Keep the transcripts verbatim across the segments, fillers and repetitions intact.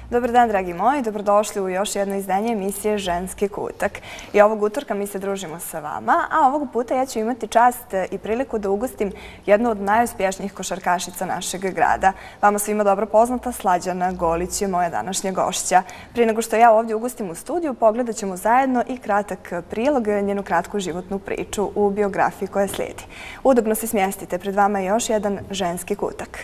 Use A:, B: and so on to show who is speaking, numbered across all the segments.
A: Dobar dan, dragi moji. Dobrodošli u još jedno izdanje emisije Ženski kutak. I ovog utorka mi se družimo sa vama, a ovog puta ja ću imati čast i priliku da ugostim jednu od najuspješnijih košarkašica našeg grada. Vama svima dobro poznata Slađana Golić je moja današnja gošća. Prije nego što ja ovdje ugostim u studiju, pogledat ćemo zajedno i kratak prilog, njenu kratku životnu priču u biografiji koja slijedi. Udobno se smjestite, pred vama je još jedan Ženski kutak.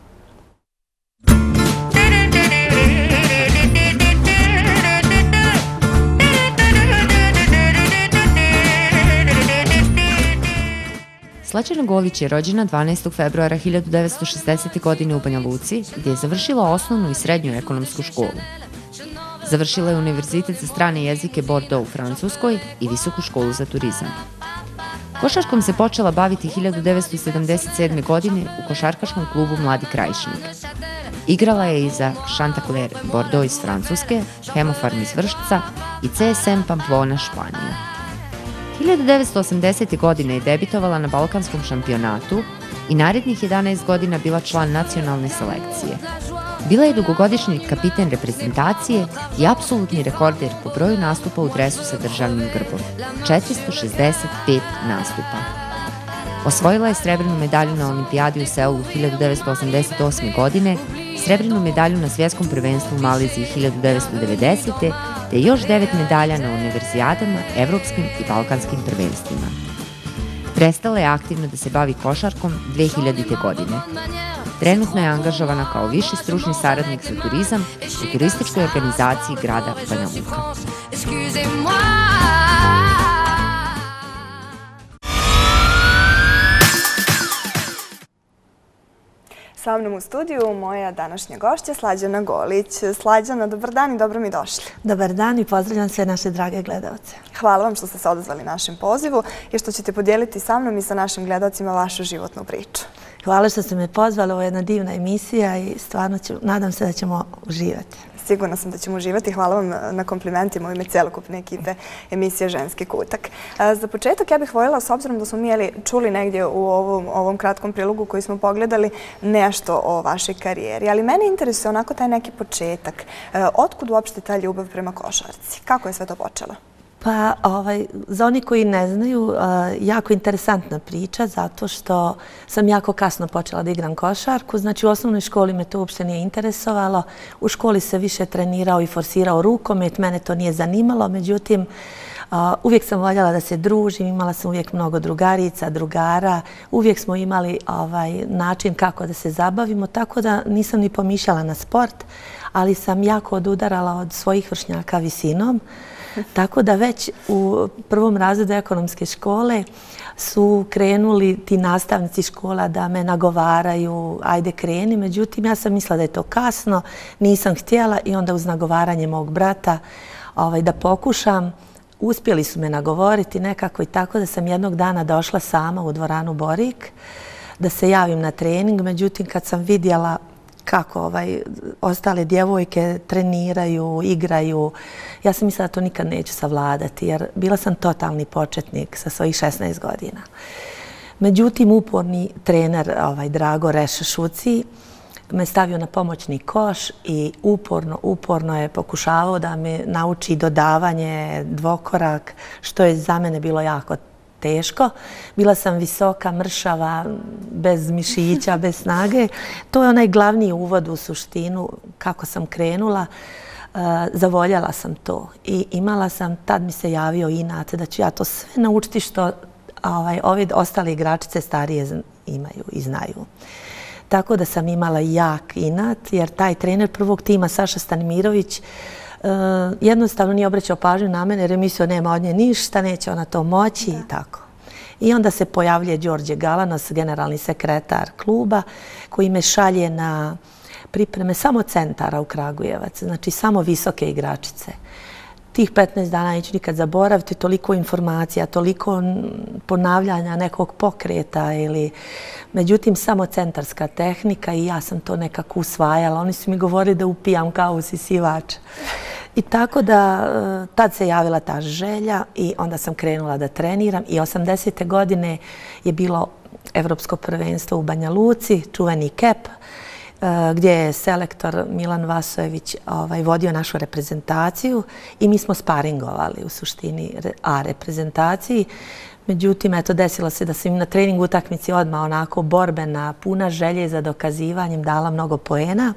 B: Slađana Golić je rođena dvanaestog februara hiljadu devetsto šezdesete. godine u Banja Luci, gdje je završila osnovnu i srednju ekonomsku školu. Završila je Univerzitet za strane jezike Bordeaux u Francuskoj i Visoku školu za turizam. Košarkom se počela baviti hiljadu devetsto sedamdeset sedme. godine u košarkaškom klubu Mladi Krajišnik. Igrala je i za Chanticleer Bordeaux iz Francuske, Hemofarm iz Vršca i C S M Pamplona Španija. hiljadu devetsto osamdesete. godine je debitovala na Balkanskom šampionatu i narednih jedanaest godina bila član nacionalne selekcije. Bila je dugogodišnji kapiten reprezentacije i apsolutni rekorder po broju nastupa u dresu sa državnim grbom – četiristo šezdeset pet nastupa. Osvojila je srebrnu medalju na olimpijadi u Seulu hiljadu devetsto osamdeset osme. godine, srebrnu medalju na svjetskom prvenstvu u Maleziji hiljadu devetsto devedesete. te još devet medalja na univerzijadama, evropskim i balkanskim prvenstvima. Prestala je aktivno da se bavi košarkom dve hiljadite. godine. Trenutno je angažovana kao viši stručni saradnik za turizam u turističkoj organizaciji grada Banja Luka.
A: Sa mnom u studiju moja današnja gošća Slađana Golić. Slađana, dobar dan i dobro mi došli.
C: Dobar dan i pozdravljam sve naše drage gledalce.
A: Hvala vam što ste se odazvali našem pozivu i što ćete podijeliti sa mnom i sa našim gledalcima vašu životnu priču.
C: Hvala što ste me pozvali, ovo je jedna divna emisija i stvarno ću, nadam se da ćemo uživati.
A: Sigurna sam da ćemo uživati. Hvala vam na komplimentima u ime celokupne ekipe emisije Ženski kutak. Za početak ja bih voljela, s obzirom da smo mi čuli negdje u ovom, ovom kratkom prilogu koji smo pogledali nešto o vašoj karijeri, ali mene interesuje onako taj neki početak. Otkud uopšte ta ljubav prema košarci? Kako je sve to počelo?
C: Pa, ovaj, za oni koji ne znaju, jako interesantna priča, zato što sam jako kasno počela da igram košarku. Znači, u osnovnoj školi me to uopšte nije interesovalo. U školi se više trenirao i forsirao rukomet, mene to nije zanimalo. Međutim, uvijek sam voljela da se družim, imala sam uvijek mnogo drugarica, drugara. Uvijek smo imali ovaj, način kako da se zabavimo, tako da nisam ni pomišljala na sport, ali sam jako odudarala od svojih vršnjaka visinom. Tako da već u prvom razredu ekonomske škole su krenuli ti nastavnici škola da me nagovaraju, ajde kreni. Međutim, ja sam mislila da je to kasno, nisam htjela i onda uz nagovaranje mog brata ovaj, da pokušam. Uspjeli su me nagovoriti nekako i tako da sam jednog dana došla sama u dvoranu Borik da se javim na trening. Međutim, kad sam vidjela kako ovaj, ostale djevojke treniraju, igraju, ja sam mislila da to nikad neću savladati, jer bila sam totalni početnik sa svojih šesnaest godina. Međutim, uporni trener ovaj, Drago Reša Šuci me stavio na pomoćni koš i uporno, uporno je pokušavao da me nauči dodavanje, dvokorak, što je za mene bilo jako teško. Bila sam visoka, mršava, bez mišića, bez snage. To je onaj glavni uvod u suštinu kako sam krenula. Zavoljela sam to i imala sam, tad mi se javio inat da ću ja to sve naučiti što ovaj, ove ostale igračice starije imaju i znaju. Tako da sam imala jak inat, jer taj trener prvog tima, Saša Stanimirović, jednostavno nije obraćao pažnju na mene jer je mislio nema od nje ništa, neće ona to moći i tako. I onda se pojavljuje Đorđe Galanos, generalni sekretar kluba, koji me šalje na pripreme samo centara u Kragujevac, znači samo visoke igračice. Tih petnaest dana neću nikad zaboraviti, toliko informacija, toliko ponavljanja nekog pokreta ili... Međutim, samo centarska tehnika i ja sam to nekako usvajala. Oni su mi govorili da upijam kao usisivač. I tako da tad se javila ta želja i onda sam krenula da treniram i osamdesete godine je bilo Evropsko prvenstvo u Banja Luci, čuveni Kep. gdje je selektor Milan Vasojević vodio našu reprezentaciju i mi smo sparingovali u suštini A reprezentaciji. Međutim, eto, desilo se da sam im na treningu utakmici odmah onako borbena, puna želje za dokazivanjem, dala mnogo poena.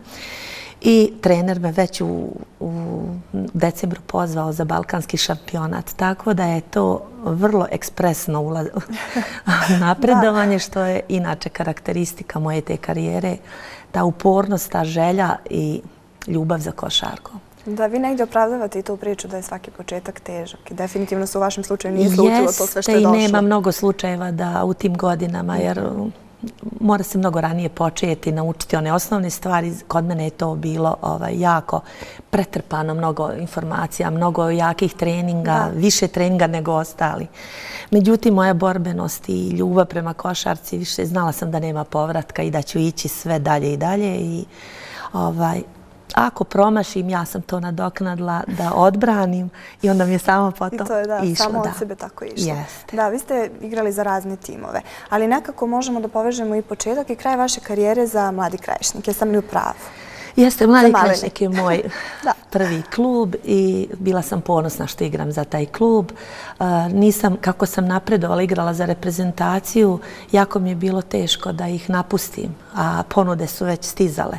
C: I trener me već u, u decembru pozvao za balkanski šampionat. Tako da je to vrlo ekspresno ulaz... napredovanje, što je inače karakteristika moje te karijere. Ta upornost, ta želja i ljubav za košarkom.
A: Da, vi negdje opravdavate i tu priču da je svaki početak težak i definitivno se u vašem slučaju nije slutilo to sve što je došlo.
C: Jeste i nema mnogo slučajeva da u tim godinama, jer mora se mnogo ranije početi, naučiti one osnovne stvari. Kod mene je to bilo ovaj, jako pretrpano, mnogo informacija, mnogo jakih treninga, da. Više treninga nego ostali. Međutim, moja borbenost i ljubav prema košarci, više znala sam da nema povratka i da ću ići sve dalje i dalje. I, ovaj, ako promašim, ja sam to nadoknadila da odbranim i onda mi je samo potom išlo.
A: I to je da, išlo, samo od sebe tako išlo.
C: Jeste.
A: Da, vi ste igrali za razne timove, ali nekako možemo da povežemo i početak i kraj vaše karijere za Mladi Krajišnik. Jesam li u pravu?
C: Jeste, Mladi Krajišnik je moj prvi klub i bila sam ponosna što igram za taj klub. Nisam, kako sam napredovala, igrala za reprezentaciju, jako mi je bilo teško da ih napustim, a ponude su već stizale.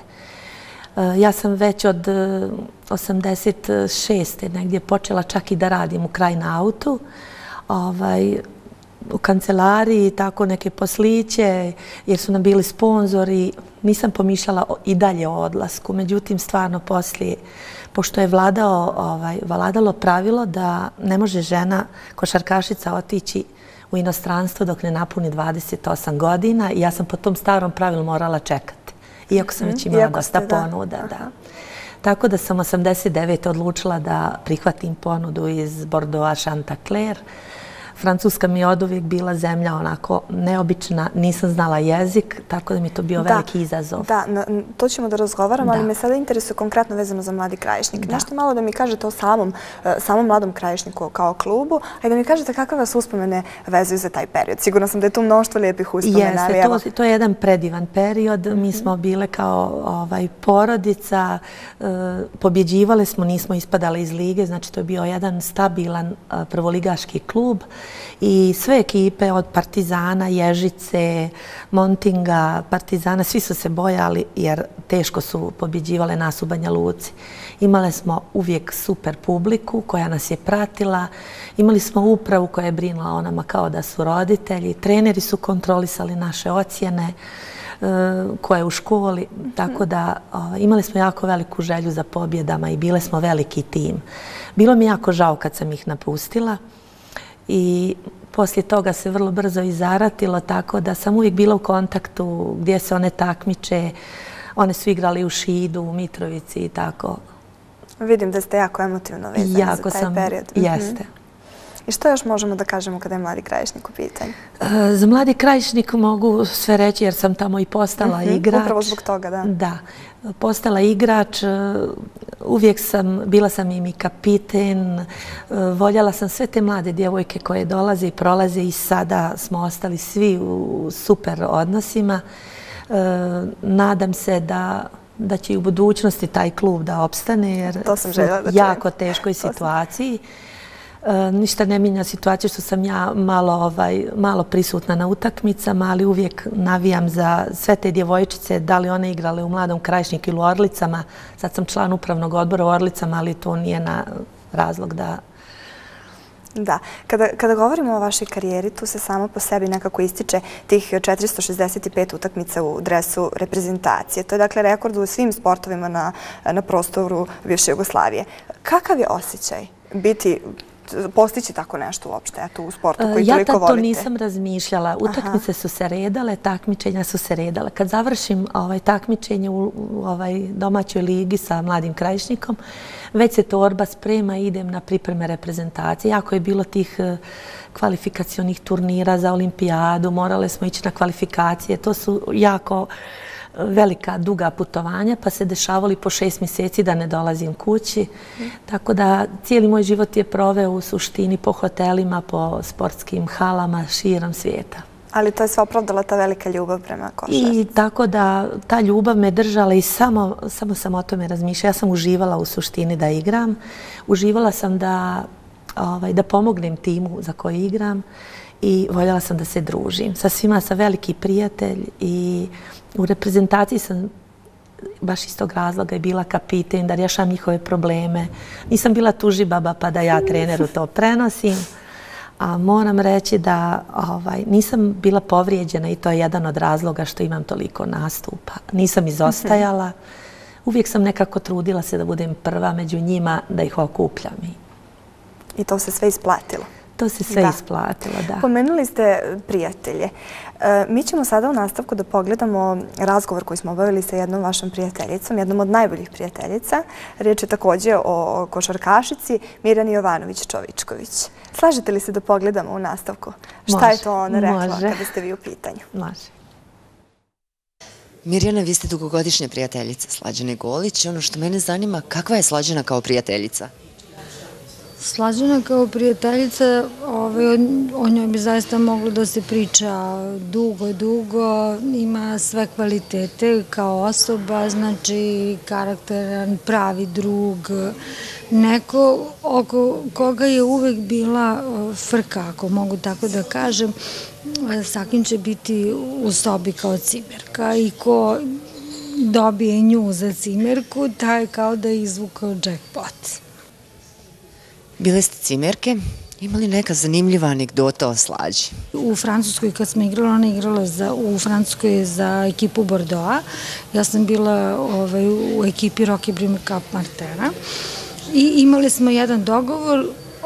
C: Ja sam već od osamdeset šeste negdje počela čak i da radim u Krajna autu, ovaj, u kancelariji, tako neke posliće, jer su nam bili sponzori. Nisam pomišljala i dalje o odlasku. Međutim, stvarno poslije, pošto je vladao, ovaj, vladalo pravilo da ne može žena, košarkašica, otići u inostranstvo dok ne napuni dvadeset osam godina i ja sam po tom starom pravilu morala čekati. Iako sam već imala dosta ponuda, da. Tako da sam osamdeset devete odlučila da prihvatim ponudu iz Bordeauxa Chanticleer. Francuska mi je oduvijek bila zemlja onako neobična, nisam znala jezik, tako da mi je to bio veliki izazov.
A: Da, to ćemo da razgovaramo, ali me sada interesuje konkretno vezano za Mladi Krajišnik. Nešto malo da mi kažete o samom Mladom Krajišniku kao klubu, a i da mi kažete kakve vas uspomene vezuju za taj period. Sigurno sam da je tu mnoštvo lijepih uspomena.
C: Jeste, to je jedan predivan period. Mi smo bile kao porodica, pobjeđivale smo, nismo ispadali iz lige, znači to je bio jedan stabilan prvoligaški klub. I sve ekipe od Partizana, Ježice, Montinga, Partizana, svi su se bojali jer teško su pobjeđivale nas u Banja Luci. Imali smo uvijek super publiku koja nas je pratila, imali smo upravu koja je brinula o nama kao da su roditelji, treneri su kontrolisali naše ocjene koje u školi, tako da imali smo jako veliku želju za pobjedama i bile smo veliki tim. Bilo mi jako žao kad sam ih napustila. I poslije toga se vrlo brzo i zaratilo, tako da sam uvijek bila u kontaktu gdje se one takmiče. One su igrali u Šidu, u Mitrovici i tako.
A: Vidim da ste jako emotivno vezani za taj period.
C: Jeste.
A: I što još možemo da kažemo kada je Mladi Krajišnik u pitanju?
C: Za Mladi Krajišnik mogu sve reći jer sam tamo i postala igrač.
A: Upravo zbog toga, da.
C: Da. Postala igrač, uvijek sam, bila sam im i kapiten, voljela sam sve te mlade djevojke koje dolaze i prolaze i sada smo ostali svi u super odnosima. Nadam se da da će i u budućnosti taj klub da opstane jer su u jako teškoj situaciji. Ništa ne mijenja situaciju što sam ja malo prisutna na utakmicama, ali uvijek navijam za sve te djevojčice, da li one igrale u Mladom Krajišniku ili u Orlicama. Sad sam član upravnog odbora u Orlicama, ali to nije na razlog da...
A: Da. Kada govorimo o vašoj karijeri, tu se samo po sebi nekako ističe tih četiristo šezdeset pet utakmica u dresu reprezentacije. To je dakle rekord u svim sportovima na prostoru bivše Jugoslavije. Kakav je osjećaj biti postići tako nešto uopšte u sportu koji toliko volite?
C: Ja to nisam razmišljala. Utakmice su se redale, takmičenja su se redale. Kad završim takmičenje u domaćoj ligi sa Mladim Krajišnikom, već se torba sprema i idem na pripreme reprezentacije. Jako je bilo tih kvalifikacionih turnira za olimpijadu, morale smo ići na kvalifikacije. To su jako velika, duga putovanja, pa se dešavali po šest mjeseci da ne dolazim kući. Tako da cijeli moj život je proveo u suštini po hotelima, po sportskim halama širom svijeta.
A: Ali to je sve opravdala ta velika ljubav prema košarci.
C: I tako da ta ljubav me držala i samo, samo sam o tome razmišljala. Ja sam uživala u suštini da igram. Uživala sam da, ovaj, da pomognem timu za koji igram i voljela sam da se družim. Sa svima sam veliki prijatelj i u reprezentaciji sam baš iz tog razloga je bila kapiten, da rješavam njihove probleme. Nisam bila tužibaba pa da ja treneru to prenosim. A moram reći da ovaj, nisam bila povrijeđena i to je jedan od razloga što imam toliko nastupa. Nisam izostajala. Uvijek sam nekako trudila se da budem prva među njima, da ih okupljam.
A: I to se sve isplatilo.
C: To se sve isplatilo, da.
A: Pomenuli ste prijatelje. Mi ćemo sada u nastavku da pogledamo razgovor koji smo obavili sa jednom vašom prijateljicom, jednom od najboljih prijateljica. Riječ je također o košarkašici Mirjani Jovanović-Čovičković. Slažete li se da pogledamo u nastavku? Šta je to ona rekla kada ste vi u pitanju?
C: Može.
B: Mirjana, vi ste dugogodišnja prijateljica Slađane Golić. Ono što mene zanima, kakva je Slađana kao prijateljica?
D: Slađana kao prijateljica, o njoj bi zaista moglo da se priča dugo, dugo. Ima sve kvalitete kao osoba, znači karakteran, pravi drug. Neko oko koga je uvek bila frka, ako mogu tako da kažem, sa kim će biti u sobi kao cimerka i ko dobije nju za cimerku, taj kao da je izvukao jackpot.
B: Bile ste cimerke. Ima li neka zanimljiva anegdota o Slađi?
D: U Francuskoj kad smo igrala, ona je igrala u Francuskoj za ekipu Bordeaux. Ja sam bila u ekipi Rocky Bremer Cup Martena. I imali smo jedan dogovor,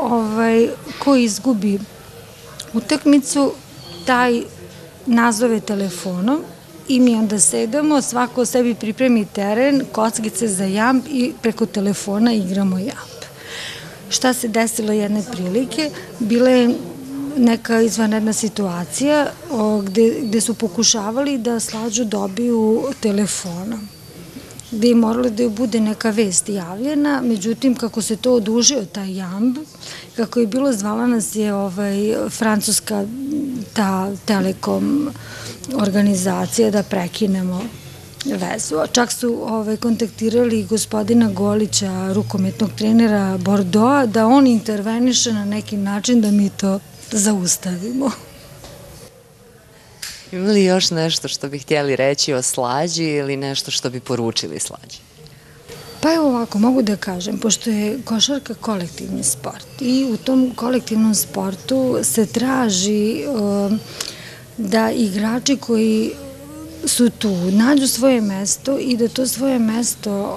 D: ko izgubi utakmicu, taj nazove telefonom i mi onda sedamo, svako o sebi pripremi teren, kockice za jamb i preko telefona igramo jamb. Šta se desilo jedne prilike? Bila je neka izvanredna situacija gde su pokušavali da Slađu dobiju telefonom, gde je morala da joj bude neka vest javljena, međutim, kako se to odužio, taj jamb, kako je bilo, zvala nas je francuska ta telekom organizacija da prekinemo vezu. Čak su kontaktirali gospodina Golića, rukometnog trenera Bordeaux, da on interveniše na neki način da mi to zaustavimo.
B: Ima li još nešto što bi htjeli reći o Slađi ili nešto što bi poručili Slađi?
D: Pa evo ovako, mogu da kažem, pošto je košarka kolektivni sport i u tom kolektivnom sportu se traži da igrači koji su tu nađu svoje mesto i da to svoje mesto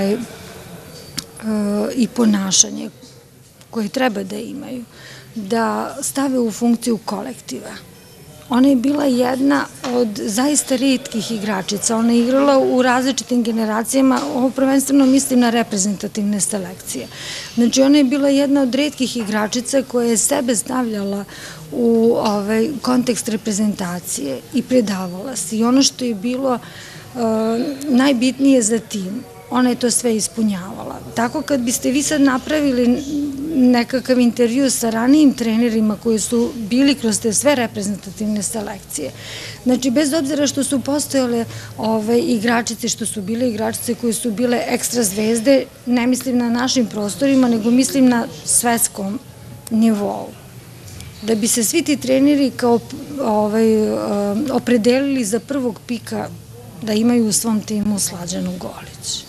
D: i ponašanje koje treba da imaju, da stave u funkciju kolektiva. Ona je bila jedna od zaista rijetkih igračica. Ona je igrala u različitim generacijama, ovo prvenstveno mislim na reprezentativne selekcije. Znači, ona je bila jedna od rijetkih igračica koja je sebe stavljala u kontekst reprezentacije i predavala se. I ono što je bilo najbitnije za tim, ona je to sve ispunjavala. Tako kad biste vi sad napravili nekakav intervju sa ranijim trenerima koji su bili kroz te sve reprezentativne selekcije, znači bez obzira što su postojale igračice, što su bile igračice koje su bile ekstra zvezde, ne mislim na našim prostorima, nego mislim na svetskom nivou. Da bi se svi ti treneri opredelili za prvog pika da imaju u svom timu Slađanu Golić.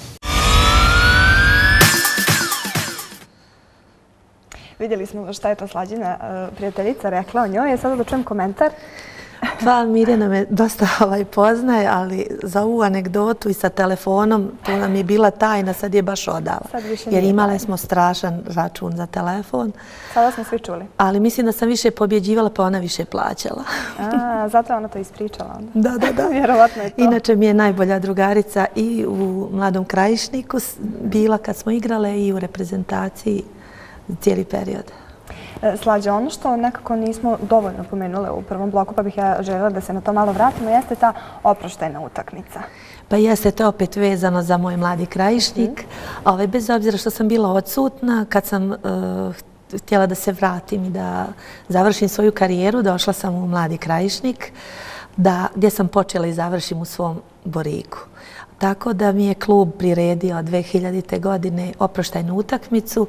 A: Vidjeli smo šta je to Slađina prijateljica rekla o njoj. Sada da čujem komentar.
C: Pa, Mirjana me dosta poznaje, ali za ovu anegdotu i sa telefonom, to nam je bila tajna, sad je baš odala. Jer imali smo strašan račun za telefon.
A: Sada smo svi čuli.
C: Ali mislim da sam više pobjeđivala, pa ona više plaćala.
A: Zato je ona to ispričala onda.
C: Da, da, da.
A: Vjerovatno je to.
C: Inače mi je najbolja drugarica i u Mladom Krajišniku bila kad smo igrale i u reprezentaciji cijeli period.
A: Slađa, ono što nekako nismo dovoljno pomenule u prvom bloku, pa bih ja željela da se na to malo vratimo, jeste ta oproštajna utakmica.
C: Pa jeste, to je opet vezano za moj Mladi Krajišnik. Bez obzira što sam bila odsutna, kad sam htjela da se vratim i da završim svoju karijeru, došla sam u Mladi Krajišnik, gdje sam počela i završim u svom Boriku. Tako da mi je klub priredio dve hiljadite. godine oproštajnu utakmicu.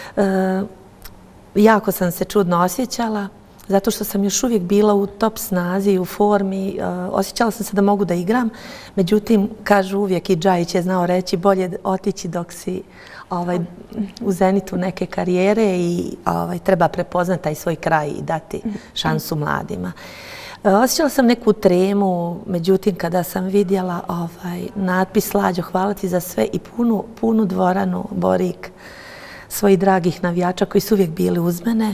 C: Jako sam se čudno osjećala, zato što sam još uvijek bila u top snazi i u formi. Osjećala sam se da mogu da igram. Međutim, kažu uvijek, i Džajić je znao reći, bolje otići dok si u zenitu neke karijere i treba prepoznati taj svoj kraj i dati šansu mladima. Osjećala sam neku tremu, međutim, kada sam vidjela natpis Slađo, hvala ti za sve i punu dvoranu Borik, svojih dragih navijača koji su uvijek bili uz mene.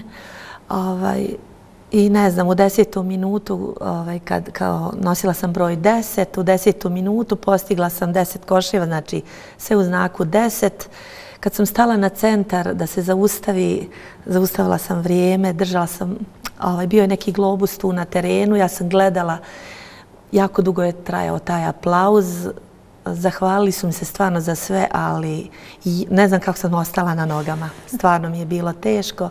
C: I ne znam, u desetu minutu, kad nosila sam broj deset, u desetu minutu postigla sam deset koševa, znači sve u znaku deset. Kad sam stala na centar da se zaustavi, zaustavila sam vrijeme, držala sam, bio je neki globus tu na terenu, ja sam gledala, jako dugo je trajao taj aplauz, zahvalili su mi se stvarno za sve, ali ne znam kako sam ostala na nogama, stvarno mi je bilo teško.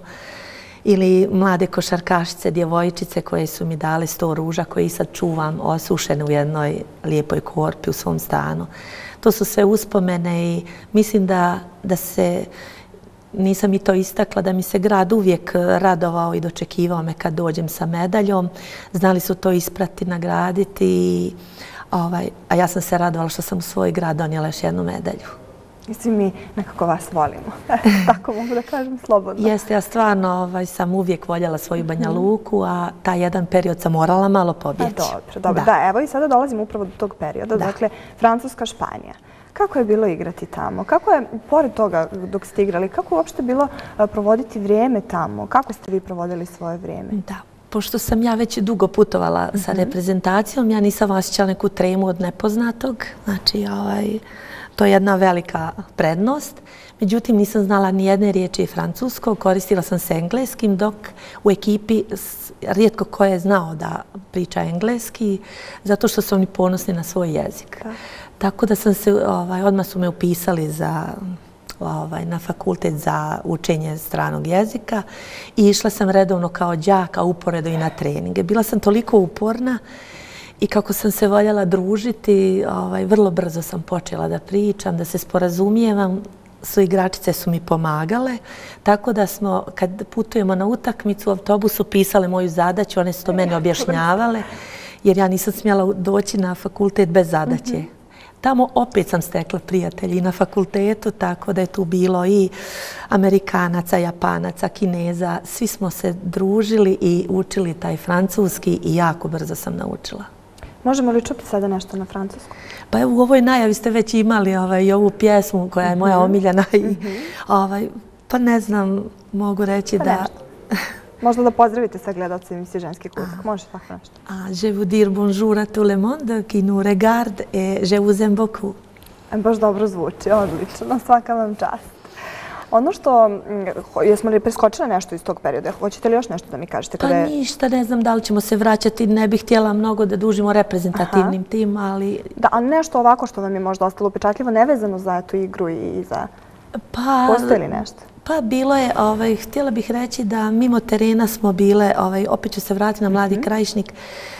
C: Ili mlade košarkašice, djevojčice koje su mi dale sto ruža koje i sad čuvam osušene u jednoj lijepoj korpi u svom stanu. To su sve uspomene i mislim da, da se, nisam i to istakla, da mi se grad uvijek radovao i dočekivao me kad dođem sa medaljom. Znali su to isprati, nagraditi, i, ovaj, a ja sam se radovala što sam u svoj grad donijela još jednu medalju.
A: I svi mi nekako vas volimo. Tako mogu da kažem slobodno.
C: Jeste, ja stvarno ovaj, sam uvijek voljela svoju Banja Luku, a taj jedan period sam morala malo pobjeći.
A: A, dobro, dobro. Da. da, evo i sada dolazimo upravo do tog perioda. Da. Dakle, Francuska, Španija. Kako je bilo igrati tamo? Kako je, pored toga dok ste igrali, kako je uopšte bilo provoditi vrijeme tamo? Kako ste vi provodili svoje vrijeme?
C: Da. Pošto sam ja već dugo putovala sa reprezentacijom, ja nisam osjećala neku tremu od nepoznatog. Znači, ovaj, to je jedna velika prednost. Međutim, nisam znala ni jedne riječi francuskog, koristila sam se engleskim, dok u ekipi rijetko ko je znao da priča engleski, zato što su oni ponosni na svoj jezik. Da. Tako da sam se, ovaj, odmah su me upisali za, ovaj, na fakultet za učenje stranog jezika i išla sam redovno kao đak, a uporedo i na treninge. Bila sam toliko uporna i kako sam se voljela družiti, ovaj, vrlo brzo sam počela da pričam, da se sporazumijevam. Su igračice su mi pomagale, tako da smo, kad putujemo na utakmicu, u autobusu pisale moju zadaću, one su to meni objašnjavale, jer ja nisam smjela doći na fakultet bez zadaće. Tamo opet sam stekla prijatelji i na fakultetu, tako da je tu bilo i Amerikanaca, Japanaca, Kineza. Svi smo se družili i učili taj francuski i jako brzo sam naučila.
A: Možemo li čuti sada nešto na francuskom?
C: Pa evo, u ovoj najavi ste već imali ovaj, i ovu pjesmu koja je moja omiljena. I, ovaj, pa ne znam, mogu reći
A: pa
C: da...
A: Možda da pozdravite sa gledalcem emisije Ženski kutak. Može tako nešto.
C: Je vous dire bonjour à tout le monde qui nous regarde et je vous aime beaucoup.
A: Baš dobro zvuči, odlično. Svaka vam čast. Ono što, jesmo li preskočili nešto iz tog perioda? Hoćete li još nešto da mi kažete?
C: Pa ništa, ne znam da li ćemo se vraćati. Ne bih htjela mnogo da dužimo reprezentativnim tim, ali...
A: Da, a nešto ovako što vam je možda ostalo upečatljivo, nevezano za tu igru i za...
C: Pa...
A: Postoji li nešto?
C: Pa bilo je, ovaj, htjela bih reći da mimo terena smo bile, ovaj, opet ću se vratiti na Mladi Krajišnik,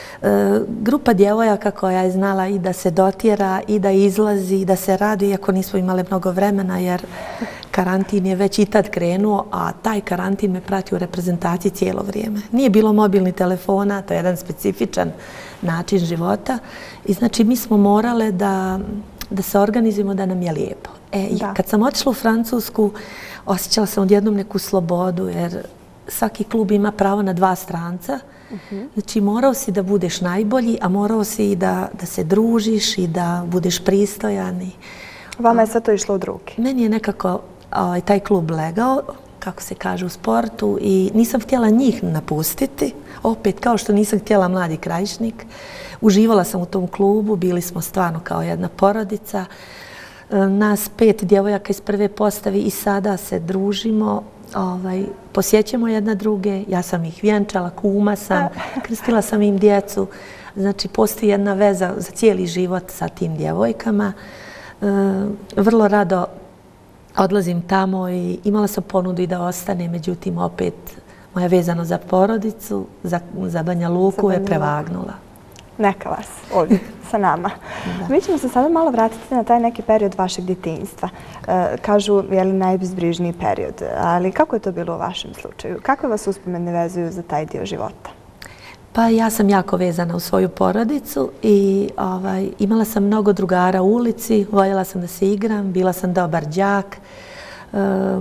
C: grupa djevojaka koja je znala i da se dotjera i da izlazi i da se radi, iako nismo imali mnogo vremena jer karantin je već i tad krenuo, a taj karantin me prati u reprezentaciji cijelo vrijeme. Nije bilo mobilnih telefona, to je jedan specifičan način života i znači mi smo morale da, da se organizujemo da nam je lijepo. E, kad sam otišla u Francusku, osjećala sam odjednom neku slobodu jer svaki klub ima pravo na dva stranca. Znači, morao si da budeš najbolji, a morao si i da, da se družiš i da budeš pristojan. I,
A: vama je sve to išlo od ruke?
C: Meni je nekako ovaj, taj klub legao, kako se kaže u sportu, i nisam htjela njih napustiti. Opet, kao što nisam htjela Mladi Krajišnik. Uživala sam u tom klubu, bili smo stvarno kao jedna porodica. Nas pet djevojaka iz prve postave i sada se družimo. Ovaj, posjećamo jedna druge, ja sam ih vjenčala, kuma sam, krstila sam im djecu. Znači, postoji jedna veza za cijeli život sa tim djevojkama. E, vrlo rado odlazim tamo i imala sam ponudu i da ostane, međutim opet moja vezano za porodicu, za, za Banja Luku je prevagnula.
A: Neka vas ovdje sa nama. Mi ćemo se sada malo vratiti na taj neki period vašeg djetinjstva. E, kažu, je li najbezbrižniji period, ali kako je to bilo u vašem slučaju? Kakve vas uspomene vezuju za taj dio života?
C: Pa ja sam jako vezana u svoju porodicu i ovaj, imala sam mnogo drugara u ulici, voljela sam da se igram, bila sam dobar đak, e,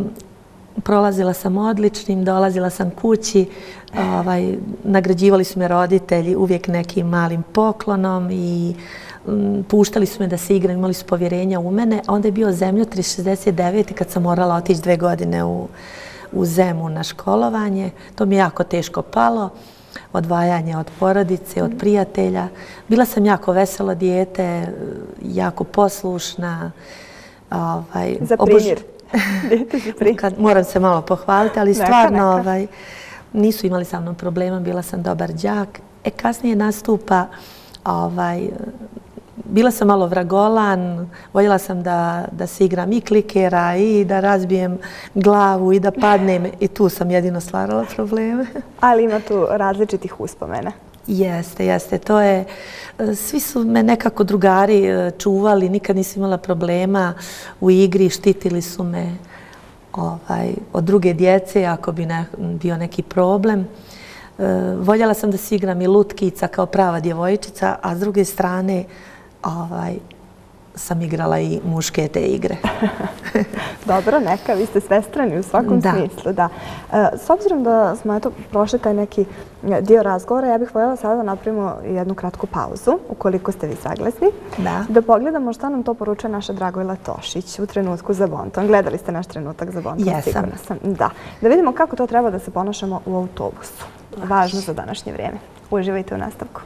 C: prolazila sam odličnim, dolazila sam kući, ovaj, nagrađivali su me roditelji uvijek nekim malim poklonom i m, puštali su me da se igram, imali su povjerenja u mene. Onda je bio zemljotres šezdeset devete kad sam morala otići dve godine u, u Zemun na školovanje. To mi je jako teško palo, odvajanje od porodice, od prijatelja. Bila sam jako veselo dijete, jako poslušna. Ovaj,
A: Za primjer.
C: Kad, moram se malo pohvaliti, ali
A: neka,
C: stvarno
A: neka.
C: Ovaj, nisu imali sa mnom problema, bila sam dobar đak. E, kasnije nastupa, ovaj, bila sam malo vragolan, voljela sam da, da se igram i klikera i da razbijem glavu i da padnem i tu sam jedino stvarala probleme.
A: Ali ima tu različitih uspomena.
C: Jeste, jeste. To je, svi su me nekako drugari čuvali, nikad nisam imala problema u igri, štitili su me ovaj, od druge djece ako bi ne, bio neki problem. E, voljela sam da se igram i lutkica kao prava djevojčica, a s druge strane ovaj, sam igrala i muške te igre.
A: Dobro, neka, vi ste svestrani u svakom
C: da.
A: smislu. Da. S obzirom da smo eto, prošli taj neki dio razgovora, ja bih voljela sada da napravimo jednu kratku pauzu, ukoliko ste vi saglasni.
C: Da.
A: Da pogledamo šta nam to poručuje naša Dragojla Tošić u trenutku za bonton. Gledali ste naš trenutak za bonton?
C: Jesam.
A: Sigurna sam. Da. Da vidimo kako to treba da se ponašamo u autobusu. Važno za današnje vrijeme. Uživajte u nastavku.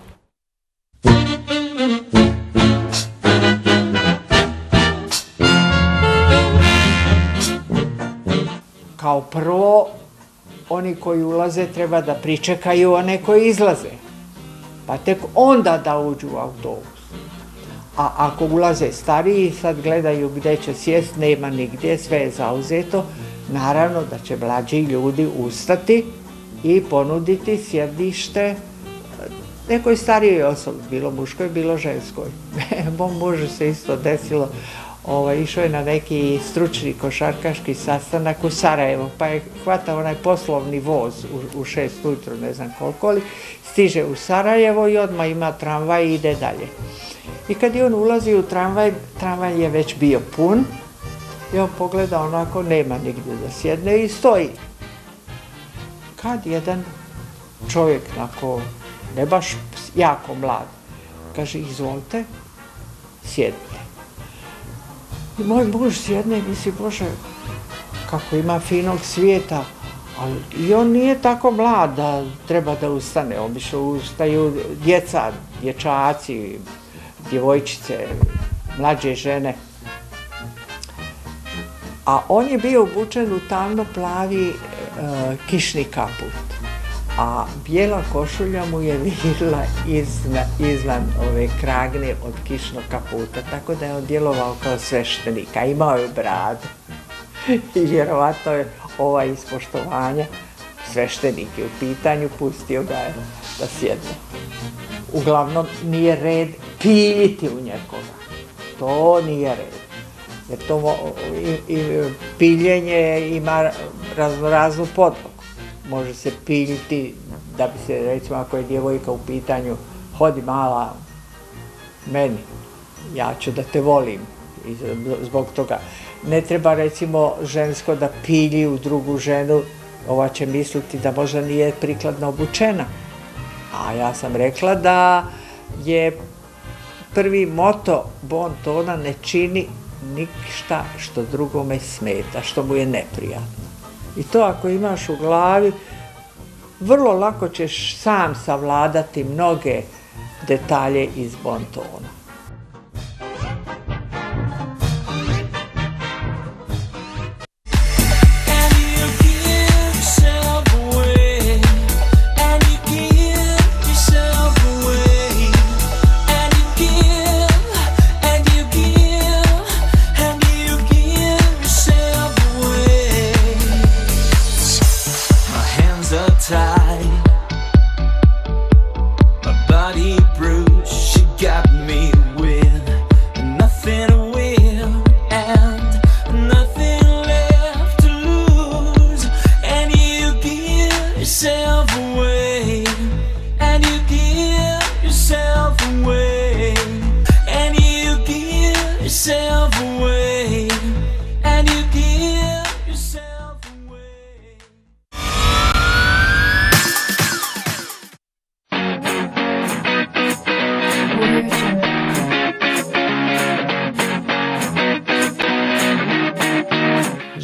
E: Kao prvo, oni koji ulaze treba da pričekaju one koji izlaze, pa tek onda da uđu u autobus. A ako ulaze stariji, sad gledaju gdje će sjest, nema nigdje, sve je zauzeto, naravno da će mlađi ljudi ustati i ponuditi sjedište nekoj starijoj osobi, bilo muškoj, bilo ženskoj. Mom mužu se isto desilo. Ovaj, išao je na neki stručni košarkaški sastanak u Sarajevo, pa je hvatao onaj poslovni voz u, u šest ujutro, ne znam koliko li, stiže u Sarajevo i odmah ima tramvaj i ide dalje. I kad je on ulazi u tramvaj, tramvaj je već bio pun i on pogleda onako, nema nigdje da sjedne i stoji. Kad jedan čovjek, onako, ne baš jako mlad, kaže, izvolite, sjedite. I moj muž sjedne i misli, Bože, kako ima finog svijeta, ali i on nije tako mlad da treba da ustane. Obično ustaju djeca, dječaci, djevojčice, mlađe žene. A on je bio obučen u tamno plavi e, kišni kaput, a bijela košulja mu je virila izvan, izvan ove kragne od kišnog kaputa, tako da je on djelovao kao sveštenik, a imao je bradu. I vjerovatno je ovaj iz poštovanja, sveštenik je u pitanju, pustio ga je da sjedne. Uglavnom nije red piljiti u njegoga, to nije red. Jer to i, i, piljenje ima raznoraznu podlogu. Može se piljiti da bi se, recimo, ako je djevojka u pitanju, hodi mala meni, ja ću da te volim i zbog toga. Ne treba, recimo, žensko da pilji u drugu ženu, ova će misliti da možda nije prikladno obučena. A ja sam rekla da je prvi moto bontona ne čini ništa što drugome smeta, što mu je neprijatno. I to ako imaš u glavi, vrlo lako ćeš sam savladati mnoge detalje iz bontona.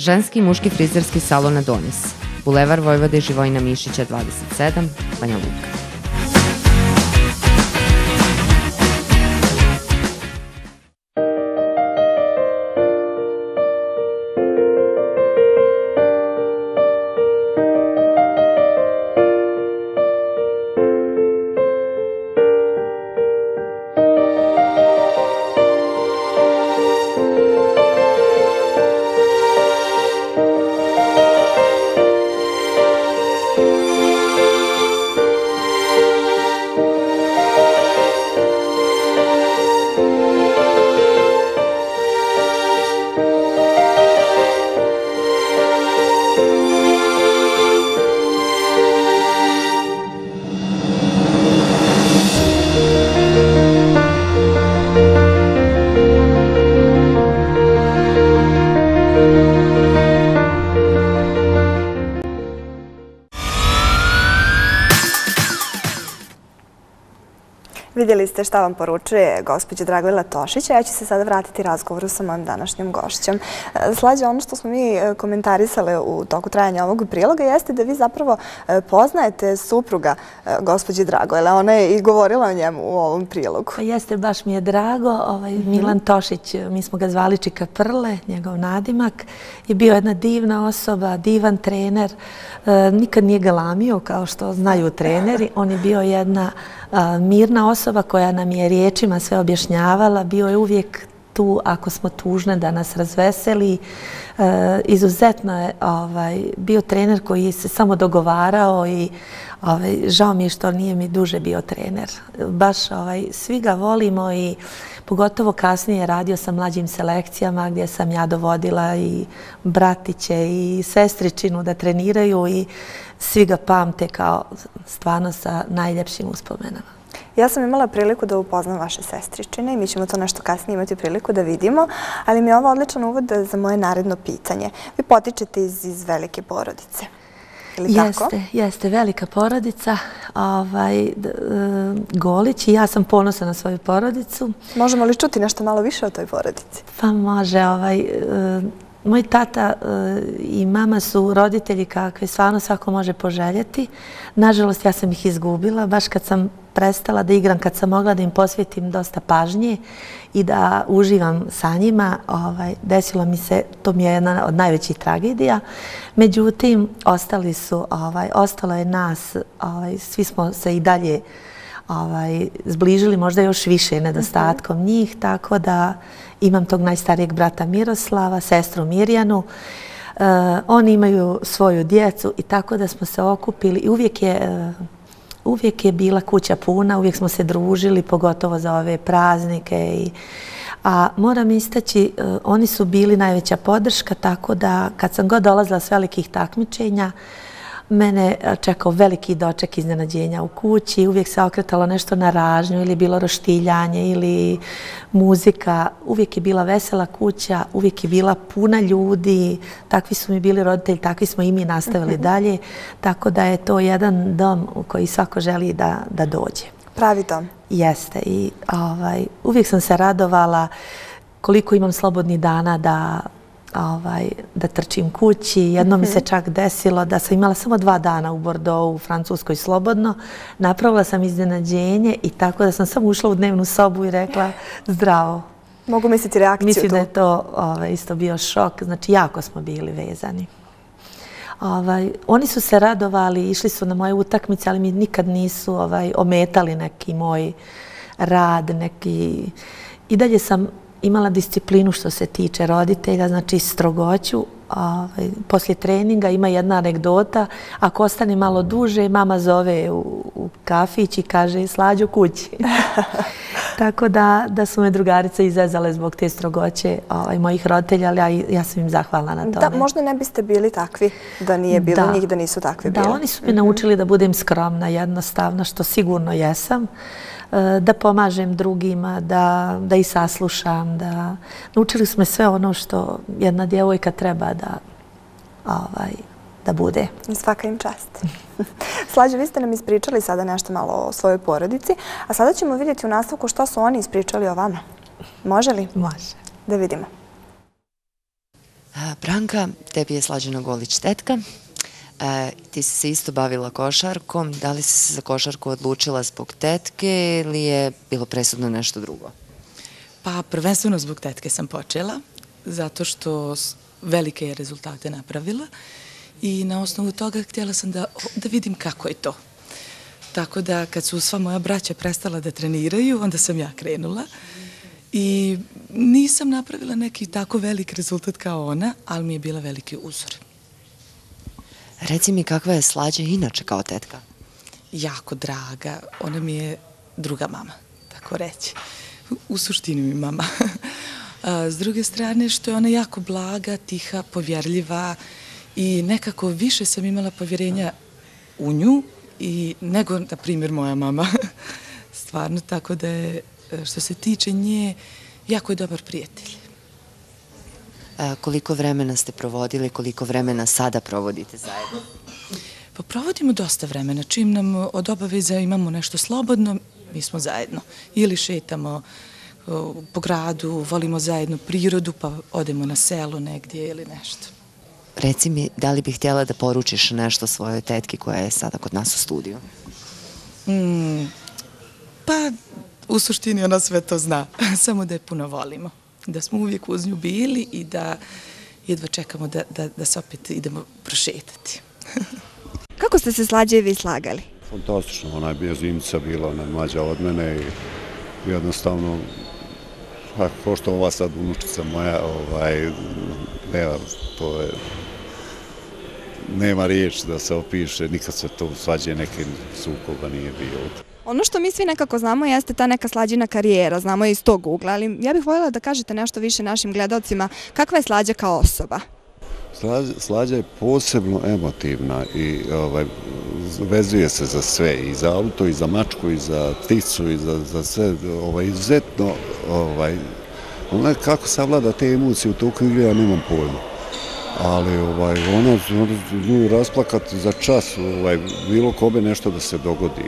B: ženski i muški frizerski salon Adonis, Bulevar Vojvode Živojina Mišića dvadeset sedam, Banja Luka.
A: Vidjeli ste šta vam poručuje gospođa Dragojla Tošić, a ja ću se sada vratiti razgovoru sa mojom današnjom gošćom. Slađa, ono što smo mi komentarisale u toku trajanja ovog priloga jeste da vi zapravo poznajete supruga gospođe Dragojle. Ona je i govorila o njemu u ovom prilogu.
C: Jeste, baš mi je drago. Milan Tošić, mi smo ga zvali Čika Prle, njegov nadimak, je bio jedna divna osoba, divan trener. Nikad nije galamio, kao što znaju treneri. On je bio jedna mirna osoba koja nam je riječima sve objašnjavala. Bio je uvijek tu ako smo tužne da nas razveseli. Izuzetno je bio trener koji se samo dogovarao i žao mi je što nije mi duže bio trener. Baš svi ga volimo i pogotovo kasnije radio sa mlađim selekcijama gdje sam ja dovodila i bratiće i sestričinu da treniraju i svi ga pamte kao stvarno sa najljepšim uspomenama.
A: Ja sam imala priliku da upoznam vaše sestričine i mi ćemo to nešto kasnije imati priliku da vidimo, ali mi je ovo odličan uvod za moje naredno pitanje. Vi potičete iz velike porodice, ili tako?
C: Jeste, jeste, velika porodica, Golić, i ja sam ponosna na svoju porodicu.
A: Možemo li čuti nešto malo više o toj porodici?
C: Pa može, moj tata i mama su roditelji kakve stvarno svako može poželjeti. Nažalost, ja sam ih izgubila, baš kad sam prestala da igram, kad sam mogla da im posvetim dosta pažnje i da uživam sa njima. Desilo mi se, to mi je jedna od najvećih tragedija. Međutim, ostali su, ostalo je nas, svi smo se i dalje zbližili, možda još više nedostatkom njih, tako da imam tog najstarijeg brata Miroslava, sestru Mirjanu. Oni imaju svoju djecu i tako da smo se okupili i uvijek je Uvijek je bila kuća puna, uvijek smo se družili, pogotovo za ove praznike. A moram istaći, oni su bili najveća podrška, tako da kad sam god dolazila s velikih takmičenja, mene čekao veliki doček iznenađenja u kući. Uvijek se okretalo nešto na ražnju ili bilo roštiljanje ili muzika. Uvijek je bila vesela kuća, uvijek je bila puna ljudi. Takvi su mi bili roditelji, takvi smo i mi nastavili dalje. Tako da je to jedan dom u koji svako želi da dođe.
A: Pravi dom.
C: Jeste. I uvijek sam se radovala koliko imam slobodnih dana da da trčim kući. Jedno mi se čak desilo da sam imala samo dva dana u Bordeaux, u Francuskoj, slobodno. Napravila sam iznenađenje i tako da sam samo ušla u dnevnu sobu i rekla zdravo.
A: Mogu misliti reakciju tu?
C: Mislim da je to isto bio šok. Znači, jako smo bili vezani. Oni su se radovali, išli su na moje utakmice, ali mi nikad nisu ometali neki moj rad, neki... I dalje sam imala disciplinu što se tiče roditelja, znači strogoću. Poslije treninga ima jedna anegdota. Ako ostane malo duže, mama zove u kafić i kaže Slađo kući. Tako da su me drugarice izvezale zbog te strogoće mojih roditelja, ali ja sam im zahvalna na tome.
A: Da, možda ne biste bili takvi da nije bilo njih, da nisu takvi bili.
C: Da, oni su me naučili da budem skromna, jednostavna, što sigurno jesam. Da pomažem drugima, da ih saslušam. Naučili smo sve ono što jedna djevojka treba da bude.
A: Svaka im čast. Slađo, vi ste nam ispričali sada nešto malo o svojoj porodici, a sada ćemo vidjeti u nastavku što su oni ispričali o vama. Može li?
C: Može.
A: Da vidimo.
B: Branka, tebi je Slađana Golić tetka. Ti si se isto bavila košarkom. Da li si se za košarku odlučila zbog tetke ili je bilo presudno nešto drugo?
F: Pa prvenstveno zbog tetke sam počela, zato što velike je rezultate napravila i na osnovu toga htjela sam da vidim kako je to. Tako da kad su sva moja braća prestala da treniraju, onda sam ja krenula i nisam napravila neki tako velik rezultat kao ona, ali mi je bila veliki uzor.
B: Reci mi, kakva je Slađa inače kao tetka?
F: Jako draga, ona mi je druga mama, tako reći. U suštini mi mama. S druge strane, što je ona jako blaga, tiha, povjerljiva i nekako više sam imala povjerenja u nju i nego, na primjer, moja mama. Stvarno, tako da je, što se tiče nje, jako je dobar prijatelj.
B: Koliko vremena ste provodili, koliko vremena sada provodite zajedno?
F: Pa provodimo dosta vremena. Čim nam od obaveza imamo nešto slobodno, mi smo zajedno. Ili šetamo po gradu, volimo zajedno prirodu, pa odemo na selo negdje ili nešto.
B: Reci mi, da li bih htjela da poručiš nešto svojoj tetki koja je sada kod nas u studiju?
F: Pa, u suštini ona sve to zna, samo da je puno volimo. Da smo uvijek uz nju bili i da jedva čekamo da se opet idemo prošetati.
A: Kako ste se Slađe i vi slagali?
G: Fantastično, ona je bio zimca, bila ona mlađa od mene i jednostavno, kao što ova sad unučica moja, nema, to je, nema riječ da se opiše, nikad se to svađe neke sukoba nije bilo.
A: Ono što mi svi nekako znamo jeste ta neka Slađina karijera, znamo je iz tog ugla, ali ja bih voljela da kažete nešto više našim gledalcima, kakva je Slađa kao osoba?
G: Slađa je posebno emotivna i vezuje se za sve, i za auto, i za mačku, i za pticu, i za sve, izuzetno, kako savlada te emocije u toku igre, ja nemam pojma. Ali ona nju rasplakati za čas, bilo kome nešto da se dogodi.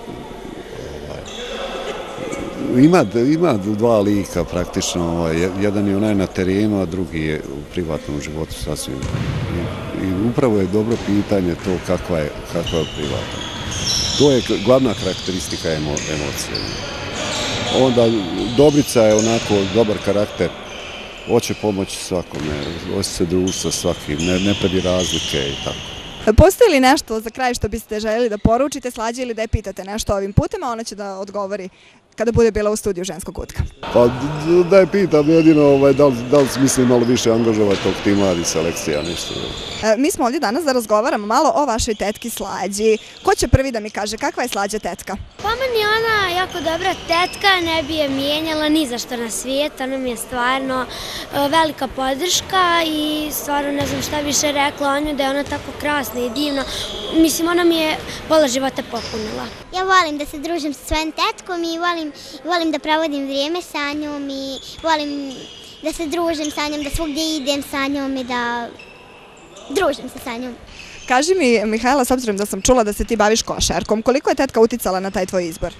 G: Ima dva lika praktično, jedan je onaj na terenu, a drugi je u privatnom životu sasvim. I upravo je dobro pitanje to kakva je privatna. To je glavna karakteristika emocije. Onda Dobrica je onako dobar karakter, hoće pomoći svakome, hoće se družiti sa svakim, ne pravi razlike i tako.
A: Postoji li nešto za kraj što biste željeli da poručite Slađi ili da je pitate nešto ovim putem, a ona će da odgovori kada bude bila u studiju Ženskog kutka?
G: Pa da je pitam jedino da li misli malo više angažovati tog tima ili selekcija, ništa.
A: Mi smo ovdje danas da razgovaramo malo o vašoj tetki Slađi. Ko će prvi da mi kaže kakva je Slađa tetka?
H: Pa meni je ona jako dobra tetka, ne bi je mijenjala ni za što na svijet, ona mi je stvarno velika podrška i stvarno ne znam šta više rekla o nju, da je ona tako krasna i divna. Mislim, ona mi je pola života popunila.
I: Ja volim da se družim sa svojim tetkom i volim da provodim vrijeme sa njom i volim da se družim sa njom, da svugdje idem sa njom i da družim se sa njom.
A: Kaži mi, Mihajla, s obzirom da sam čula da se ti baviš košarkom, koliko je tetka uticala na taj tvoj izbor?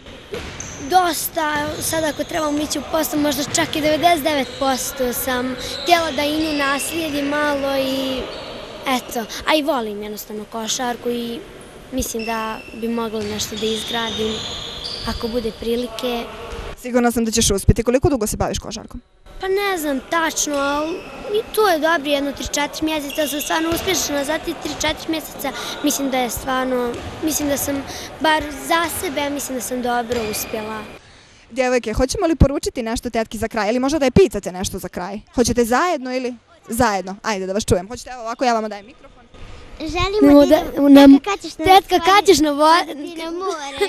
H: Dosta, sad ako trebamo ići u posto, možda čak i devedeset devet posto sam htjela da i nju naslijedim malo i eto, a i volim jednostavno košarku i mislim da bi mogla nešto da izgradim ako bude prilike.
A: Sigurna sam da ćeš uspjeti. Koliko dugo se baviš košarkom?
H: Pa ne znam tačno, ali to je dobro, jedno tri četiri mjeseca sam stvarno uspješna, za ti tri četiri mjeseca mislim da je stvarno, mislim da sam, bar za sebe, mislim da sam dobro uspjela.
A: Djevojke, hoćemo li poručiti nešto tetki za kraj ili možda da je pitate nešto za kraj? Hoćete zajedno ili zajedno? Ajde da vas čujem. Hoćete, evo ovako, ja vam dajem mikrofon.
I: Želimo da idemo, tetka kad ćeš na more.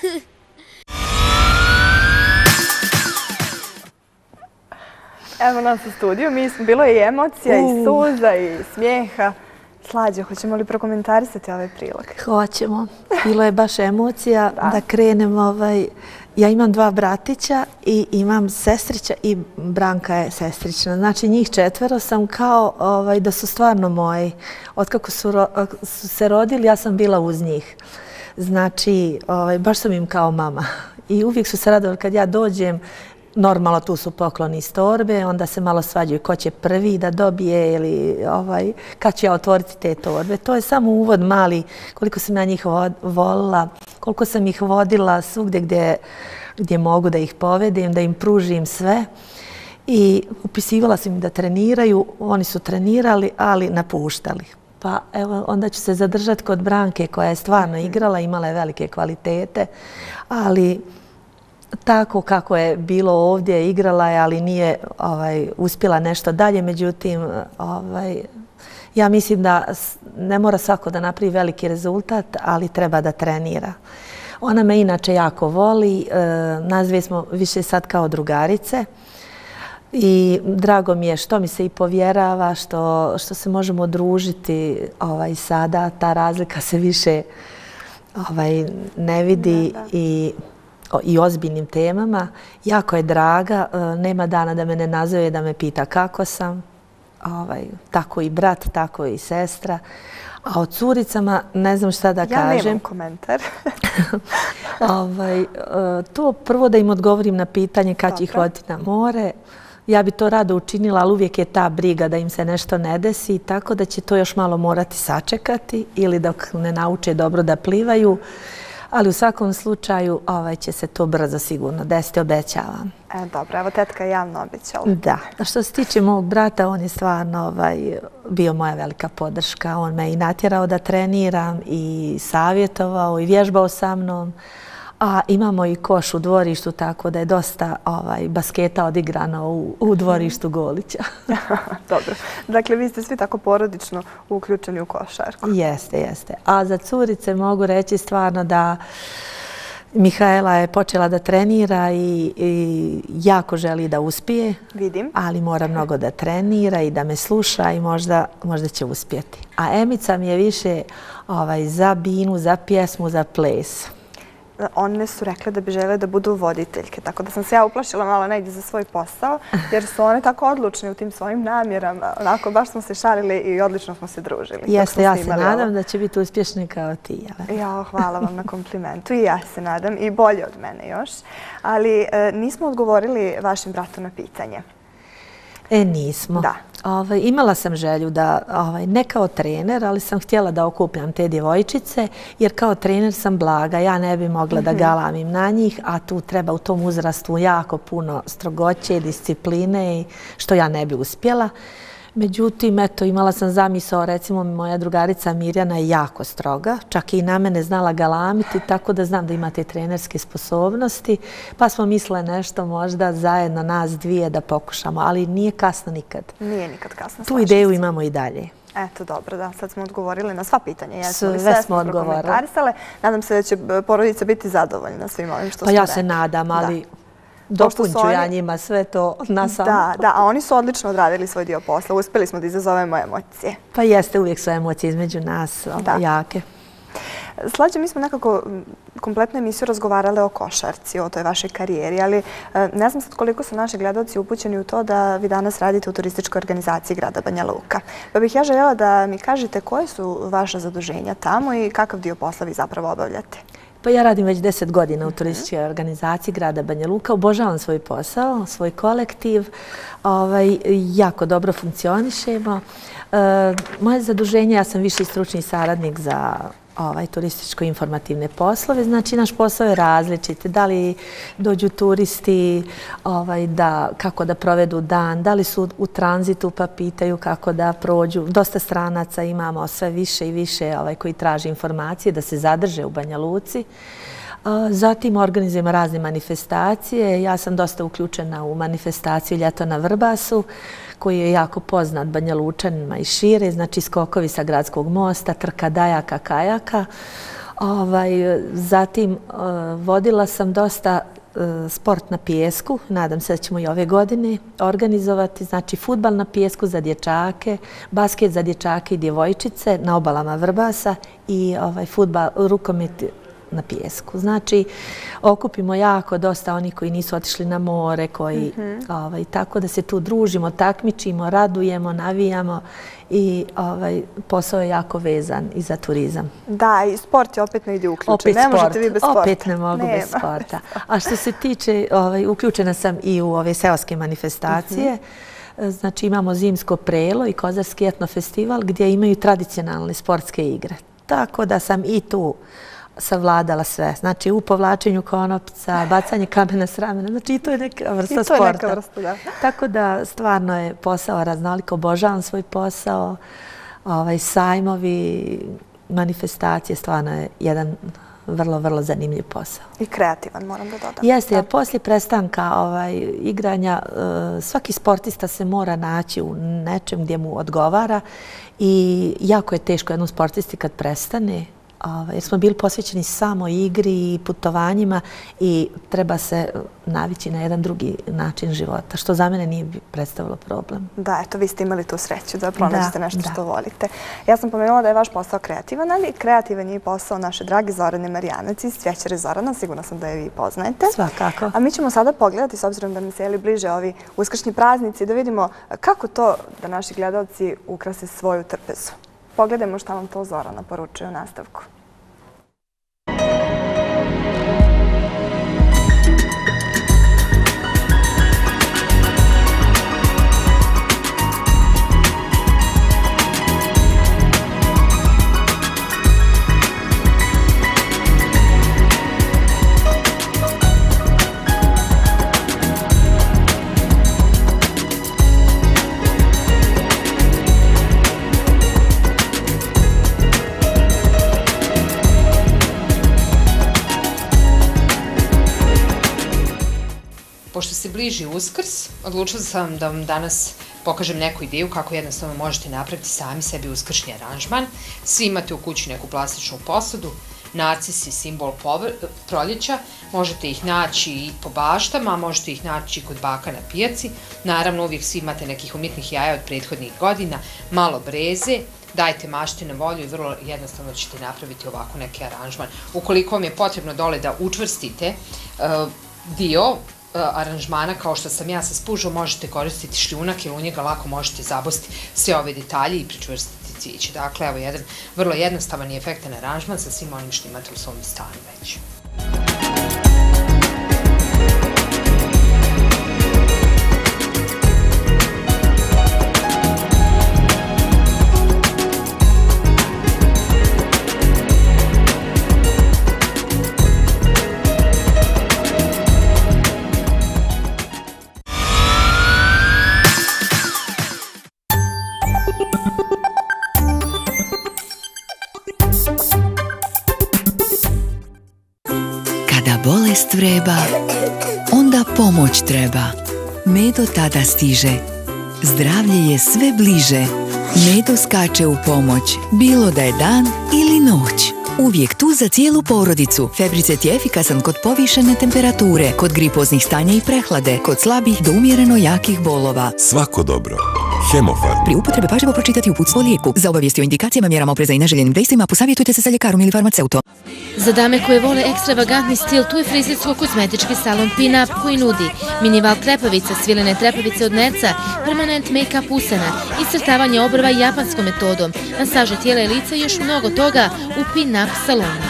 A: Evo nas u studiju, bilo je i emocija, i suza, i smijeha. Slađe, hoćemo li prokomentarisati ovaj prilog?
C: Hoćemo. Bilo je baš emocija da krenem. Ja imam dva bratića i imam sestrića i Branka je sestrična. Znači njih četvero sam kao da su stvarno moji. Otkako su se rodili, ja sam bila uz njih. Znači, baš sam im kao mama. I uvijek su se radovali kad ja dođem. normalno tu su pokloni iz torbe, onda se malo svađaju ko će prvi da dobije ili ovaj, kad ću ja otvoriti te torbe. To je samo uvod mali, koliko sam ja njih volila, koliko sam ih vodila svugdje gdje, gdje mogu da ih povedem, da im pružim sve. I upisivala sam im da treniraju, oni su trenirali, ali napuštali. Pa evo, onda ću se zadržati kod Branke koja je stvarno igrala, imala je velike kvalitete, ali tako kako je bilo ovdje, igrala je, ali nije ovaj, uspjela nešto dalje. Međutim, ovaj, ja mislim da ne mora svako da napravi veliki rezultat, ali treba da trenira. Ona me inače jako voli, e, nas dvije smo više sad kao drugarice. I drago mi je što mi se i povjerava, što, što se možemo družiti ovaj, sada. Ta razlika se više ovaj, ne vidi i, i ozbiljnim temama. Jako je draga, nema dana da me ne nazove, da me pita kako sam. Ovaj, tako i brat, tako i sestra. A o curicama ne znam šta da
A: ja
C: kažem.
A: Ja nemam komentar.
C: ovaj, to prvo da im odgovorim na pitanje kad će ih voditi na more. Ja bi to rado učinila, ali uvijek je ta briga da im se nešto ne desi, tako da će to još malo morati sačekati ili dok ne nauče dobro da plivaju. Ali u svakom slučaju ovaj, će se to brzo sigurno desiti, obećavam.
A: E, dobro, evo tetka je javno obećala.
C: Da. A što se tiče mog brata, on je stvarno ovaj, bio moja velika podrška. On me i natjerao da treniram i savjetovao i vježbao sa mnom. A imamo i koš u dvorištu, tako da je dosta ovaj, basketa odigrano u, u dvorištu Golića.
A: Dobro. Dakle, vi ste svi tako porodično uključeni u košarku.
C: Jeste, jeste. A za curice mogu reći stvarno da Mihaela je počela da trenira i, i jako želi da uspije.
A: Vidim.
C: Ali mora mnogo da trenira i da me sluša i možda, možda će uspjeti. A Emica mi je više ovaj, za binu, za pjesmu, za ples.
A: One su rekle da bi žele da budu voditeljke, tako da sam se ja uplašila malo negdje za svoj posao, jer su one tako odlučne u tim svojim namjerama. Onako, baš smo se šalili i odlično smo se družili.
C: Jeste, ja se nadam da će biti uspješni kao ti.
A: Ja, hvala vam na komplimentu i ja se nadam i bolje od mene još. Ali e, nismo odgovorili vašem bratu na pitanje.
C: E, nismo.
A: Da.
C: Ovaj, imala sam želju da, ovaj, ne kao trener, ali sam htjela da okupljam te djevojčice, jer kao trener sam blaga, ja ne bi mogla da galamim na njih, a tu treba u tom uzrastu jako puno strogoće, discipline, što ja ne bi uspjela. Međutim, eto, imala sam zamisao, recimo, moja drugarica Mirjana je jako stroga, čak i na mene znala galamiti, tako da znam da imate trenerske sposobnosti, pa smo mislile nešto možda zajedno nas dvije da pokušamo, ali nije kasno nikad.
A: Nije nikad kasno.
C: Tu ideju imamo i dalje.
A: Eto, dobro, da, sad smo odgovorili na sva pitanja.
C: Sve, sve smo odgovorili.
A: Nadam se da će porodica biti zadovoljna svim ovim što smo
C: rekli. Pa ja se nadam, ali... Dopunću ja njima sve to na sam.
A: Da, da, a oni su odlično odradili svoj dio posla. Uspjeli smo da izazovemo emocije.
C: Pa jeste, uvijek su emocije između nas jake.
A: Slađe, mi smo nekako kompletnu emisiju razgovarale o košarci, o toj vašoj karijeri, ali ne znam sad koliko su naši gledalci upućeni u to da vi danas radite u turističkoj organizaciji grada Banja Luka. Pa bih ja željela da mi kažete koje su vaše zaduženja tamo i kakav dio posla vi zapravo obavljate.
C: Pa ja radim već deset godina u turističkoj organizaciji grada Banja Luka. Obožavam svoj posao, svoj kolektiv. Ovaj, jako dobro funkcionišemo. E, moje zaduženje, ja sam viši stručni saradnik za ovaj, turističko-informativne poslove. Znači, naš posao je različit. Da li dođu turisti, ovaj, da, kako da provedu dan, da li su u tranzitu pa pitaju kako da prođu. Dosta stranaca imamo, sve više i više ovaj, koji traže informacije da se zadrže u Banja Luci. Zatim organizujemo razne manifestacije. Ja sam dosta uključena u manifestaciju Ljeto na Vrbasu, koji je jako poznat Banja Lučanima i šire, znači skokovi sa gradskog mosta, trka dajaka, kajaka. Ovaj, zatim vodila sam dosta sport na pijesku, nadam se da ćemo i ove godine organizovati, znači fudbal na pijesku za dječake, basket za dječake i djevojčice na obalama Vrbasa i ovaj, fudbal, rukomet na pijesku. Znači, okupimo jako dosta onih koji nisu otišli na more, koji, ovaj, tako da se tu družimo, takmičimo, radujemo, navijamo i ovaj, posao je jako vezan i za turizam.
A: Da, i sport je opet negdje uključen.
C: Opet
A: ne
C: sport.
A: možete vi bez sporta.
C: Opet ne mogu
A: Nema.
C: bez sporta. A što se tiče, ovaj, uključena sam i u ove seoske manifestacije. Znači, imamo Zimsko prelo i Kozarski etnofestival gdje imaju tradicionalne sportske igre. Tako da sam i tu savladala sve. Znači, u povlačenju konopca, bacanje kamena s ramena. Znači, i to je neka vrsta sporta.
A: I to je neka vrsta, da.
C: Tako da, stvarno je posao raznoliko. Obožavam svoj posao. Ovaj, sajmovi, manifestacije, stvarno je jedan vrlo, vrlo zanimljiv posao.
A: I kreativan, moram da dodam.
C: Jeste, jer poslije prestanka ovaj, igranja svaki sportista se mora naći u nečem gdje mu odgovara i jako je teško jednom sportisti kad prestane, jer smo bili posvećeni samo igri i putovanjima i treba se navići na jedan drugi način života, što za mene nije predstavilo problem.
A: Da, eto, vi ste imali tu sreću da pronađete nešto što volite. Ja sam pomenula da je vaš posao kreativan, ali kreativan je i posao naše drage Zorane Marijanac iz Cvjećare Zorana. Sigurno sam da je vi poznajete.
C: Svakako.
A: A mi ćemo sada pogledati, s obzirom da nam se bliže ovi uskršnji praznici, da vidimo kako to da naši gledalci ukrase svoju trpezu. Pogledajmo šta vam to Zorana poručuje u nastavku.
J: Pošto se bliži Uskrs, odlučila sam da vam danas pokažem neku ideju kako jednostavno možete napraviti sami sebi uskršnji aranžman. Svi imate u kući neku plastičnu posadu, narcis je simbol proljeća, možete ih naći i po baštama, možete ih naći kod baka na pijaci. Naravno, uvijek svi imate nekih umjetnih jaja od prethodnih godina, malo breze, dajte mašte na volju i vrlo jednostavno ćete napraviti ovako neki aranžman. Ukoliko vam je potrebno dole da učvrstite dio aranžmana, kao što sam ja sa spužom, možete koristiti šljunak jer u njega lako možete zabosti sve ove detalje i pričvrstiti cvijeće. Dakle, evo jedan vrlo jednostavan i efektan aranžman sa svim onim što imate u svom stanu već.
K: Bolest vreba, onda pomoć treba. Medo tada stiže. Zdravlje je sve bliže. Medo skače u pomoć, bilo da je dan ili noć. Uvijek tu za cijelu porodicu. Febricet je efikasan kod povišene temperature, kod gripoznih stanja i prehlade, kod slabih do umjereno jakih bolova.
L: Svako dobro. Hemofarm.
K: Pri upotrebe pažljivo pročitati uputstvo o lijeku. Za obavijesti o indikacijama, mjerama opreza i neželjenim dejstvima posavjetujte se sa ljekarom ili farmaceutom.
M: Za dame koje vole ekstravagantni stil, tu je frizersko-kozmetički salon Pin Up koji nudi minival trepavica, svilene trepavice od nerca, permanent make-up usana, iscrtavanje obrva japanskom metodom, masaže tijela i lica i još mnogo toga u Pin Up salonu.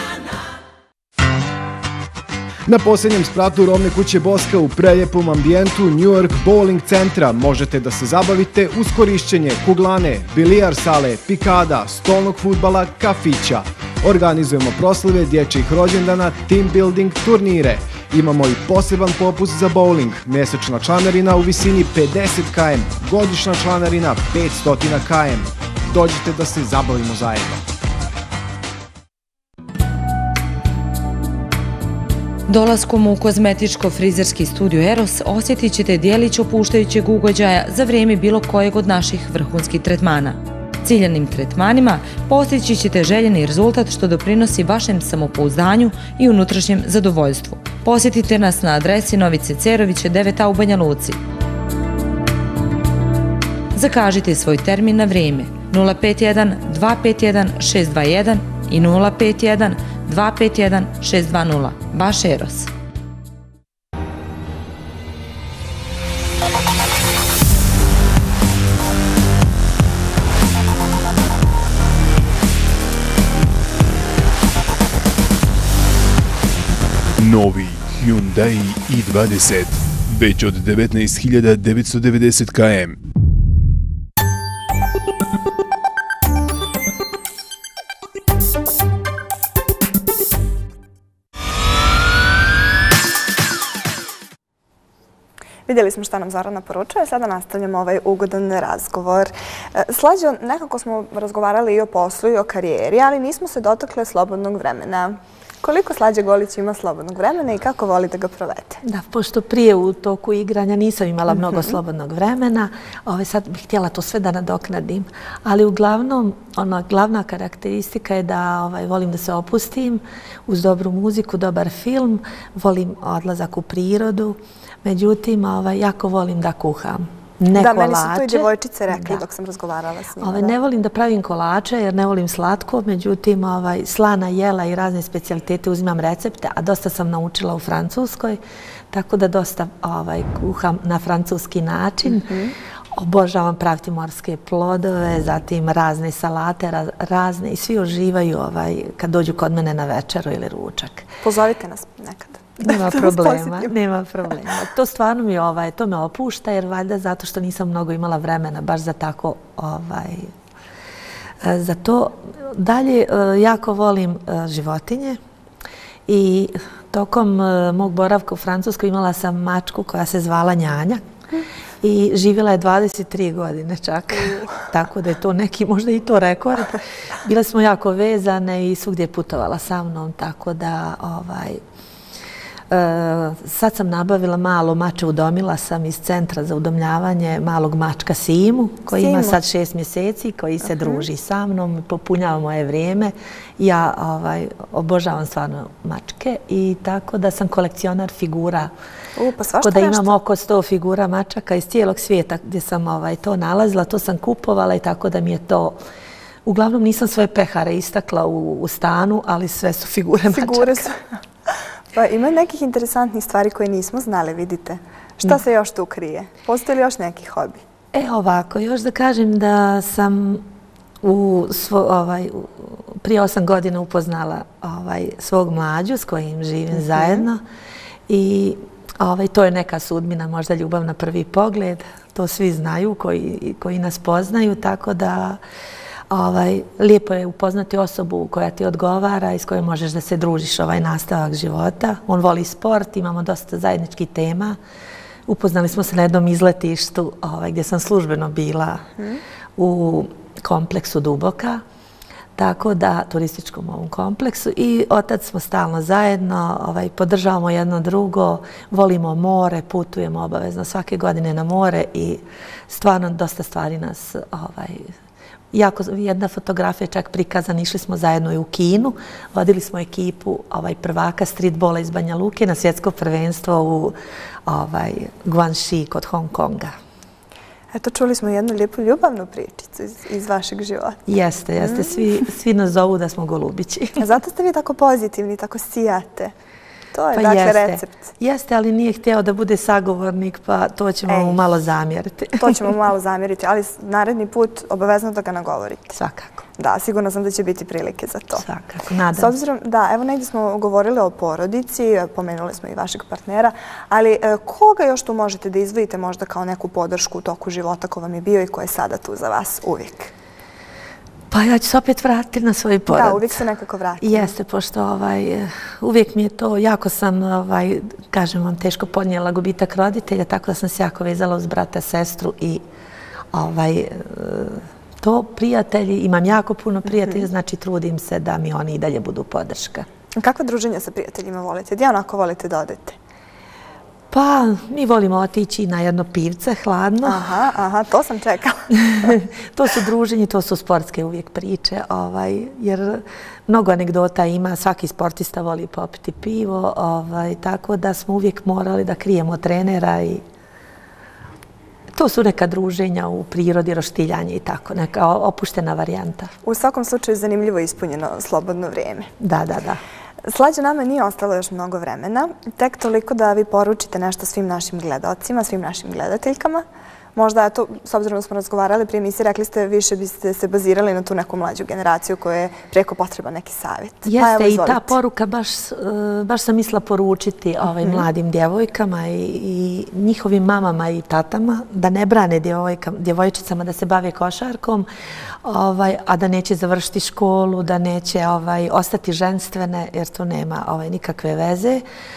N: Na posljednjem spratu Rovne kuće Boska u preljepom ambijentu New York Bowling centra možete da se zabavite uz korišćenje kuglane, bilijar sale, pikada, stolnog fudbala, kafića. Organizujemo proslave dječjih rođendana, team building turnire. Imamo i poseban popust za bowling, mjesečna članarina u visini pedeset kilometara, godišnja članarina petsto kilometara. Dođite da se zabavimo zajedno.
O: Dolaskom u kozmetičko-frizerski studio Eros osjetit ćete dijelić opuštajućeg ugođaja za vrijeme bilo kojeg od naših vrhunskih tretmana. Ciljanim tretmanima postići ćete željeni rezultat što doprinosi vašem samopouzdanju i unutrašnjem zadovoljstvu. Posjetite nas na adresi Novice Cerovića devet a u Banja Luci. Zakažite svoj termin na vrijeme nula pet jedan dva pet jedan šest dva jedan i nula pet jedan dva pet jedan šest dva nula. Vaš Eros.
P: Novi Hyundai i dvadeset, već od devetnaest hiljada devetsto devedeset kilometara.
A: Vidjeli smo šta nam Zorana poručuje, sada nastavljamo ovaj ugodan razgovor. Slađo, nekako smo razgovarali i o poslu i o karijeri, ali nismo se dotakle slobodnog vremena. Koliko Slađe Golić ima slobodnog vremena i kako voli da ga provede?
C: Da, pošto prije u toku igranja nisam imala mnogo slobodnog vremena, sad bih htjela to sve da nadoknadim. Ali uglavnom, ona glavna karakteristika je da volim da se opustim uz dobru muziku, dobar film, volim odlazak u prirodu, međutim, jako volim da kuham.
A: Da, meni su to i djevojčice rekli dok sam razgovarala s njima.
C: Ne volim da pravim kolače jer ne volim slatko, međutim slana jela i razne specijalitete uzimam recepte, a dosta sam naučila u Francuskoj, tako da dosta kuham na francuski način. Obožavam praviti morske plodove, zatim razne salate, razne i svi uživaju kad dođu kod mene na večeru ili ručak.
A: Pozovite nas nekad.
C: Nema problema, nema problema. To stvarno mi ovaj, to me opušta jer valjda zato što nisam mnogo imala vremena baš za tako ovaj, za to. Dalje, jako volim životinje i tokom mog boravka u Francuskoj imala sam mačku koja se zvala Njanja i živjela je dvadeset tri godine čak, tako da je to neki možda i to rekord. Bile smo jako vezane i svugdje je putovala sa mnom, tako da ovaj, sad sam nabavila malo mače, udomila sam iz centra za udomljavanje malog mačka Simu, koji ima sad šest mjeseci, koji se druži sa mnom, popunjava moje vrijeme. Ja obožavam stvarno mačke i tako da sam kolekcionar figura. Tako da imam oko sto figura mačaka iz cijelog svijeta gdje sam to nalazila, to sam kupovala i tako da mi je to... Uglavnom nisam svoje pehare istakla u stanu, ali sve su figure mačaka.
A: Pa ima nekih interesantnih stvari koje nismo znali, vidite. Šta se još tu krije? Postoji li još neki hobi?
C: E, ovako, još da kažem da sam prije osam godina upoznala svog mlađu s kojim živim zajedno i to je neka sudbina, možda ljubav na prvi pogled. To svi znaju koji nas poznaju, tako da... Lijepo je upoznati osobu koja ti odgovara i s kojom možeš da se družiš ovaj nastavak života. On voli sport, imamo dosta zajedničkih tema. Upoznali smo se na jednom izletištu gdje sam službeno bila u kompleksu Duboka, tako da, turističkom ovom kompleksu, i od tad smo stalno zajedno, podržavamo jedno drugo, volimo more, putujemo obavezno svake godine na more i stvarno dosta stvari nas jako, jedna fotografija je čak prikazana, išli smo zajedno i u Kinu, vodili smo ekipu prvaka streetbola iz Banja Luke na svjetsko prvenstvo u Guangxi kod Hong Konga.
A: Eto, čuli smo jednu lijepu ljubavnu pričicu iz vašeg života.
C: Jeste, jeste. Svi nas zovu da smo golubići.
A: Zato ste vi tako pozitivni, tako sijate. To je, dakle, recept.
C: Jeste, ali nije htjeo da bude sagovornik, pa to ćemo mu malo zamjeriti.
A: To ćemo mu malo zamjeriti, ali naredni put obavezno da ga nagovorite.
C: Svakako.
A: Da, sigurno sam da će biti prilike za to.
C: Svakako, nadam se.
A: S obzirom, da, evo negdje smo govorili o porodici, pomenuli smo i vašeg partnera, ali koga još tu možete da izdvojite možda kao neku podršku u toku života ko vam je bio i ko je sada tu za vas uvijek?
C: Pa ja ću se opet vratiti na svoju porodicu.
A: Da, uvijek se nekako vratiti.
C: Jeste, pošto uvijek mi je to, jako sam, kažem vam, teško podnijela gubitak roditelja, tako da sam se jako vezala uz brata, sestru i to prijatelji, imam jako puno prijatelja, znači trudim se da mi oni i dalje budu podrška.
A: Kakva druženja sa prijateljima volite? Gdje onako volite da odete?
C: Pa, mi volimo otići na jedno pivce, hladno.
A: Aha, aha, to sam čekala.
C: To su druženje, to su sportske uvijek priče, jer mnogo anegdota ima, svaki sportista voli popiti pivo, tako da smo uvijek morali da krijemo trenera i to su neka druženja u prirodi, roštiljanje i tako, neka opuštena varijanta.
A: U svakom slučaju zanimljivo ispunjeno slobodno vrijeme.
C: Da, da, da.
A: Slađe, nama nije ostalo još mnogo vremena, tek toliko da vi poručite nešto svim našim gledocima, svim našim gledateljkama. Možda, eto, s obzirom da smo razgovarali prije emisije, rekli ste više biste se bazirali na tu neku mlađu generaciju koja je preko potreba neki savjet.
C: Jeste, i ta poruka baš sam mislila poručiti mladim djevojkama i njihovim mamama i tatama da ne brane djevojčicama da se bave košarkom, a da neće završiti školu, da neće ostati ženstvene, jer to nema nikakve veze.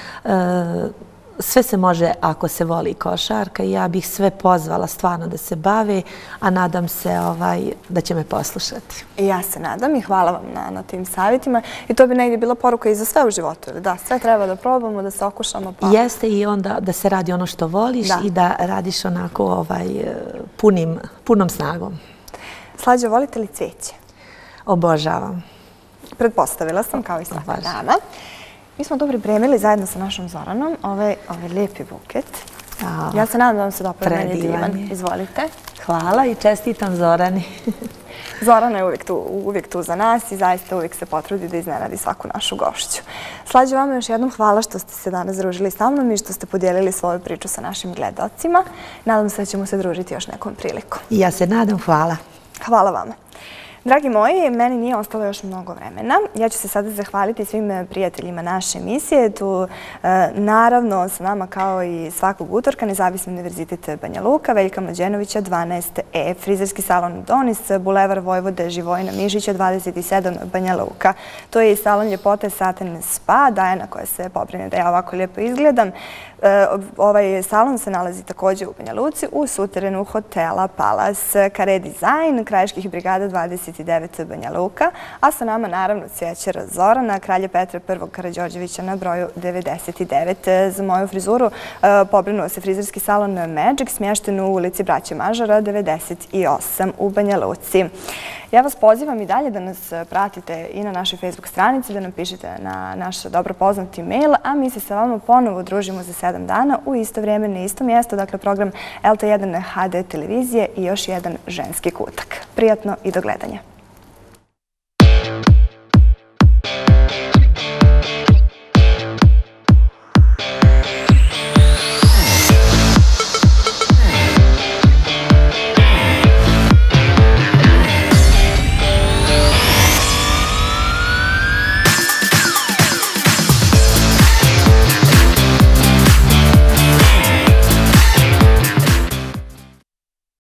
C: Sve se može ako se voli košarka i ja bih sve pozvala stvarno da se bave, a nadam se da će me poslušati.
A: I ja se nadam i hvala vam na tim savjetima. I to bi negdje bila poruka i za sve u životu, ili da? Sve treba da probamo, da se okušamo.
C: Jeste i onda da se radi ono što voliš i da radiš onako punom snagom.
A: Slađe, volite li cveće?
C: Obožavam.
A: Pretpostavila sam, kao i svaka dama. Mi smo to pripremili zajedno sa našom Zoranom, ovaj lijepi buket. Ja se nadam da vam se dopada, meni je divan. Izvolite.
C: Hvala i čestitam Zorani.
A: Zorana je uvijek tu za nas i zaista uvijek se potrudi da iznenadi svaku našu gošću. Slađe, vama još jednom hvala što ste se danas družili sa mnom i što ste podijelili svoju priču sa našim gledocima. Nadam se da ćemo se družiti još nekom prilikom.
C: I ja se nadam, hvala.
A: Hvala vama. Dragi moji, meni nije ostalo još mnogo vremena. Ja ću se sada zahvaliti svim prijateljima naše emisije. Tu, naravno, sa nama kao i svakog utorka, Nezavisni univerzitet Banja Luka, Veljka Mlađenovića, dvanaest E, frizerski salon Donis, Bulevar Vojvode Živojina Mišića, dvadeset sedam Banja Luka. To je i salon ljepote Satin Spa, Dajana koja se pobrine da ja ovako lijepo izgledam. Ovaj salon se nalazi također u Banja Luci, u suterenu hotela Palace, Kare Dizajn, Krajiških brigada dvadeset devet Banja Luka, a sa nama naravno cvjećara Zorana, Kralja Petra prvog Karađorđevića na broju devedeset devet. Za moju frizuru pobrinuo se frizerski salon Magic, smješten u ulici Braće Mažara devedeset osam u Banja Luci. Ja vas pozivam i dalje da nas pratite i na našoj Facebook stranici, da nam pišete na naš dobro poznati mail, a mi se sa vama ponovo družimo za sedam dana u isto vrijeme na isto mjesto, dakle program L T jedan H D televizije i još jedan ženski kutak. Prijatno i do gledanja.